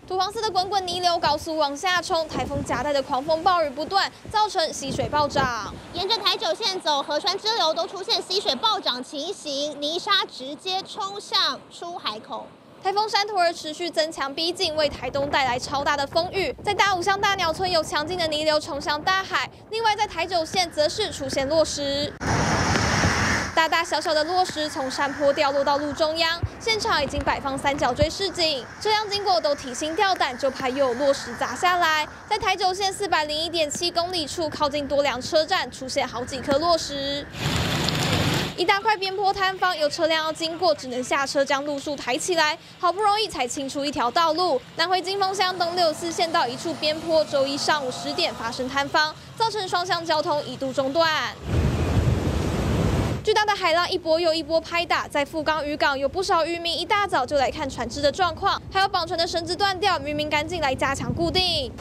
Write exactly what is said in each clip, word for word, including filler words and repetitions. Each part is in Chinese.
土黄色的滚滚泥流高速往下冲，台风夹带的狂风暴雨不断，造成溪水暴涨。 沿着台九线走，河川支流都出现溪水暴涨情形，泥沙直接冲向出海口。 台风山图儿持续增强逼近，为台东带来超大的风雨。在大武乡大鸟村有强劲的泥流冲向大海，另外在台九线则是出现落石。 大大小小的落石从山坡掉落到路中央，现场已经摆放三角锥示警，车辆经过都提心吊胆，就怕又有落石砸下来。在台九线四百零一点七公里处，靠近多良车站出现好几颗落石。 一大块边坡坍方，有车辆要经过，只能下车将路树抬起来，好不容易才清出一条道路。南回金峰乡东六四县道一处边坡，周一上午十点发生坍方，造成双向交通一度中断。 巨大的海浪一波又一波拍打，在富冈渔港有不少渔民一大早就来看船只的状况，还有绑船的绳子断掉，渔民赶紧来加强固定。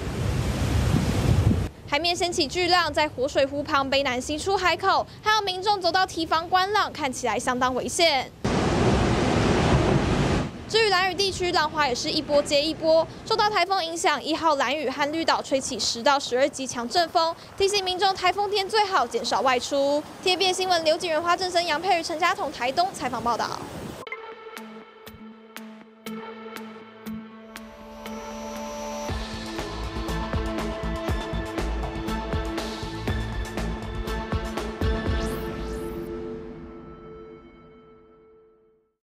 海面掀起巨浪，在活水湖旁北南西出海口，还有民众走到堤防观浪，看起来相当危险。 至于兰屿地区，浪花也是一波接一波。受到台风影响，一号兰屿和绿岛吹起十到十二级强阵风，提醒民众台风天最好减少外出。T V B 新闻刘景元、花正生、杨佩瑜、陈家彤台东采访报道。